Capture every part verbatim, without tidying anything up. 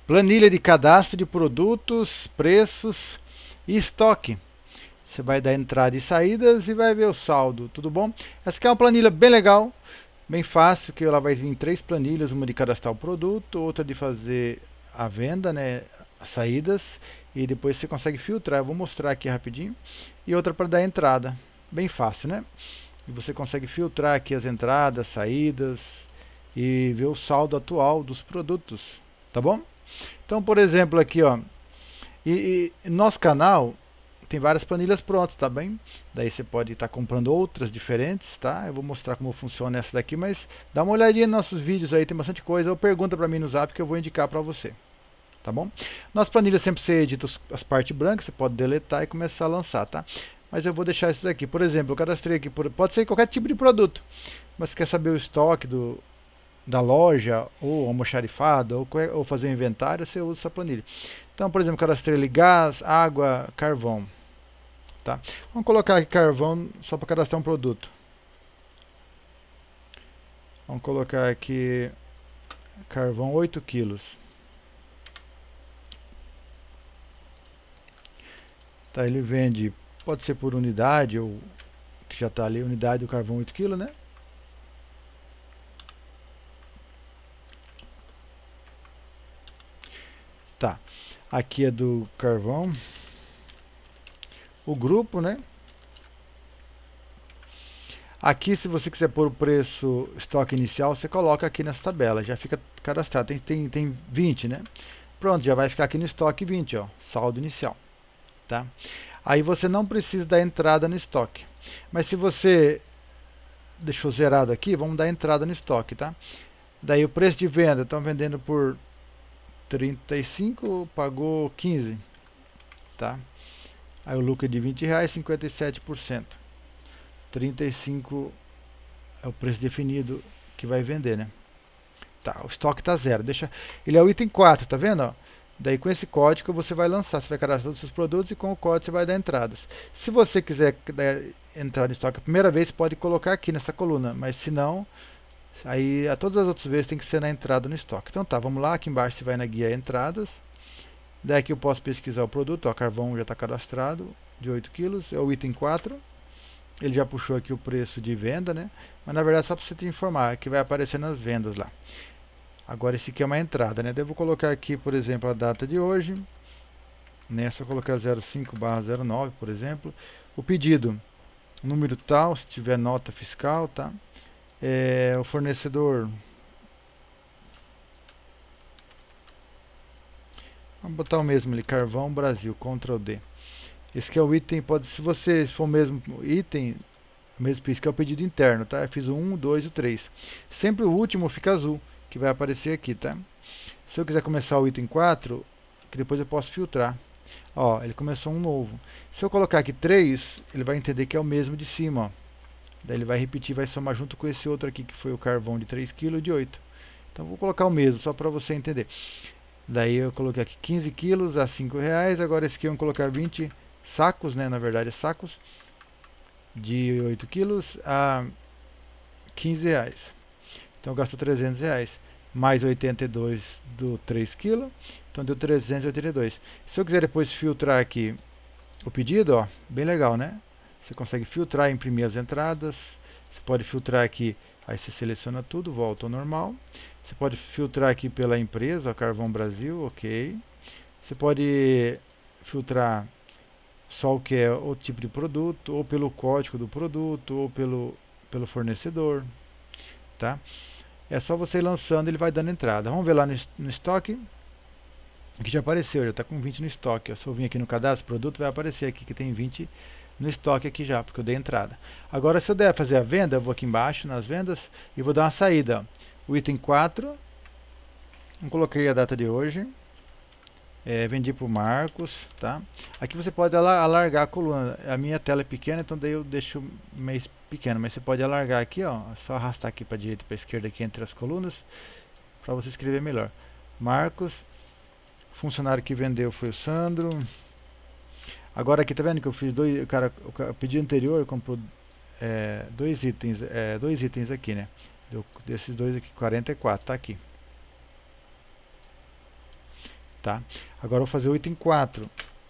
Planilha de cadastro de produtos, preços e estoque. Você vai dar entrada e saídas e vai ver o saldo, tudo bom? Essa aqui é uma planilha bem legal, bem fácil, que ela vai vir em três planilhas, uma de cadastrar o produto, outra de fazer a venda, né, as saídas, e depois você consegue filtrar, eu vou mostrar aqui rapidinho, e outra para dar entrada, bem fácil, né? E você consegue filtrar aqui as entradas, saídas e ver o saldo atual dos produtos, tá bom? Então, por exemplo, aqui, ó, e, e nosso canal tem várias planilhas prontas, tá bem? Daí você pode estar tá comprando outras diferentes, tá? Eu vou mostrar como funciona essa daqui, mas dá uma olhadinha nos nossos vídeos aí, tem bastante coisa, ou pergunta para mim no Zap que eu vou indicar para você, tá bom? Nossa planilha sempre você edita as partes brancas, você pode deletar e começar a lançar, tá? Mas eu vou deixar isso aqui. Por exemplo, eu cadastrei aqui, por, pode ser qualquer tipo de produto, mas você quer saber o estoque do, da loja, ou almoxarifado, ou, ou fazer um inventário, você usa essa planilha. Então, por exemplo, cadastrei ali gás, água, carvão. Tá? Vamos colocar aqui carvão só para cadastrar um produto. Vamos colocar aqui carvão oito quilos. Tá, ele vende, pode ser por unidade, ou que já está ali, unidade do carvão oito quilos, né? Tá, aqui é do carvão. O grupo, né? Aqui, se você quiser pôr o preço estoque inicial, você coloca aqui nessa tabela, já fica cadastrado. Tem, tem, tem vinte, né? Pronto, já vai ficar aqui no estoque vinte, ó, saldo inicial, tá? Aí você não precisa dar entrada no estoque. Mas se você deixou zerado aqui, vamos dar entrada no estoque, tá? Daí o preço de venda, estão vendendo por trinta e cinco, pagou quinze, tá? Aí o lucro é de vinte reais, cinquenta e sete por cento. trinta e cinco é o preço definido que vai vender, né? Tá, o estoque está zero. Deixa, ele é o item quatro, tá vendo? Ó? Daí com esse código você vai lançar, você vai cadastrar todos os seus produtos e com o código você vai dar entradas. Se você quiser dar entrar no estoque a primeira vez, você pode colocar aqui nessa coluna, mas se não, aí a todas as outras vezes tem que ser na entrada no estoque. Então tá, vamos lá, aqui embaixo você vai na guia entradas. Daí aqui eu posso pesquisar o produto, ó, carvão já está cadastrado, de oito quilos, é o item quatro. Ele já puxou aqui o preço de venda, né? Mas na verdade é só para você te informar que vai aparecer nas vendas lá. Agora esse aqui é uma entrada, né? Devo colocar aqui, por exemplo, a data de hoje. Nessa eu colocar zero cinco barra zero nove, por exemplo. O pedido, número tal, se tiver nota fiscal, tá? É, o fornecedor. Vamos botar o mesmo ali, Carvão Brasil, control D. Esse aqui é o item, pode, se você for o mesmo item, o mesmo pisca, é o pedido interno, tá? Eu fiz o um, o dois e o três. Sempre o último fica azul, que vai aparecer aqui, tá? Se eu quiser começar o item quatro, que depois eu posso filtrar. Ó, ele começou um novo. Se eu colocar aqui três, ele vai entender que é o mesmo de cima, ó. Daí ele vai repetir, vai somar junto com esse outro aqui, que foi o carvão de três quilos e de oito. Então vou colocar o mesmo, só para você entender. Daí eu coloquei aqui quinze quilos a cinco reais. Agora esse aqui eu vou colocar vinte sacos, né? Na verdade é sacos de oito quilos a quinze reais. Então gastou trezentos reais. Mais oitenta e dois do três quilos. Então deu trezentos e oitenta e dois. Se eu quiser depois filtrar aqui o pedido, ó, bem legal, né? Você consegue filtrar e imprimir as entradas. Você pode filtrar aqui, aí você seleciona tudo, volta ao normal. Você pode filtrar aqui pela empresa, ó, Carvão Brasil, ok. Você pode filtrar só o que é o tipo de produto, ou pelo código do produto, ou pelo, pelo fornecedor, tá? É só você ir lançando, ele vai dando entrada. Vamos ver lá no, no estoque. Aqui já apareceu, já está com vinte no estoque. Eu só vim aqui no cadastro produto, vai aparecer aqui que tem vinte no estoque aqui já, porque eu dei entrada. Agora se eu der fazer a venda, eu vou aqui embaixo nas vendas e vou dar uma saída. O item quatro, eu coloquei a data de hoje. É, vendi para o Marcos, tá? Aqui você pode alargar a coluna. A minha tela é pequena, então daí eu deixo meio pequeno, mas você pode alargar aqui, ó, é só arrastar aqui para direita e para esquerda aqui entre as colunas para você escrever melhor. Marcos, funcionário que vendeu foi o Sandro. Agora aqui tá vendo que eu fiz dois, o cara, o pedido anterior comprou é, dois itens, é, dois itens aqui, né? Deu, desses dois aqui, quarenta e quatro, tá aqui. tá? Agora eu vou fazer o item quatro.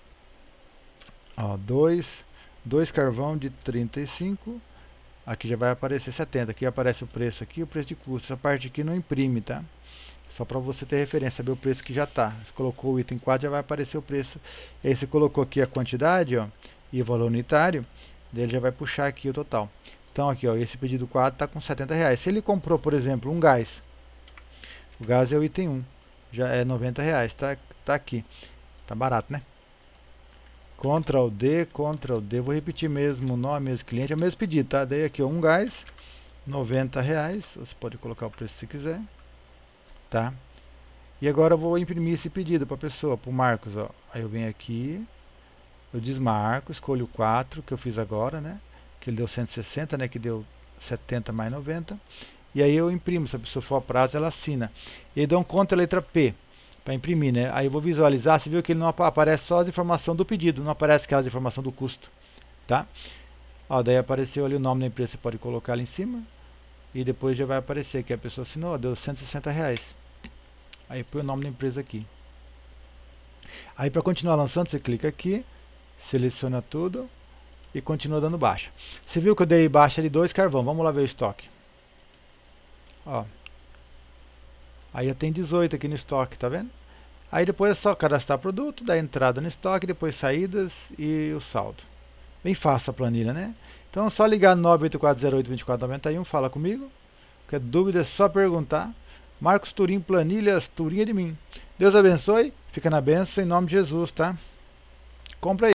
Ó, dois, dois carvão de trinta e cinco. Aqui já vai aparecer setenta. Aqui aparece o preço aqui, o preço de custo. Essa parte aqui não imprime, tá? Só para você ter referência, saber o preço que já está. Você colocou o item quatro, já vai aparecer o preço. E aí você colocou aqui a quantidade, ó, e o valor unitário, ele já vai puxar aqui o total. Então aqui, ó, esse pedido quatro está com setenta reais. Se ele comprou, por exemplo, um gás, o gás é o item um, já é noventa reais, tá, tá aqui. Tá barato, né? Ctrl D, Ctrl D, vou repetir mesmo o nome, mesmo cliente, é o mesmo pedido, tá? Daí aqui, ó, um gás, noventa reais, você pode colocar o preço se quiser, tá? E agora eu vou imprimir esse pedido para a pessoa, para o Marcos, ó. Aí eu venho aqui, eu desmarco, escolho o quatro, que eu fiz agora, né? Que ele deu cento e sessenta, né? Que deu setenta mais noventa. E aí eu imprimo, se a pessoa for a prazo, ela assina. E aí dou um Ctrl letra P, para imprimir, né? Aí eu vou visualizar, você viu que ele não aparece só as informações do pedido, não aparece aquelas informações do custo, tá? Ó, daí apareceu ali o nome da empresa, você pode colocar ali em cima. E depois já vai aparecer que a pessoa assinou, deu cento e sessenta reais. Aí põe o nome da empresa aqui. Aí para continuar lançando, você clica aqui, seleciona tudo e continua dando baixa. Você viu que eu dei baixa de dois carvão, vamos lá ver o estoque. Ó. Aí já tem dezoito aqui no estoque, tá vendo? Aí depois é só cadastrar produto, dar entrada no estoque, depois saídas e o saldo. Bem fácil a planilha, né? Então é só ligar nove oito quatro zero oito, dois quatro nove um, fala comigo. Qualquer dúvida é só perguntar. Marcos Turim, planilhas, Turim é de mim. Deus abençoe, fica na bênção em nome de Jesus, tá? Compra aí.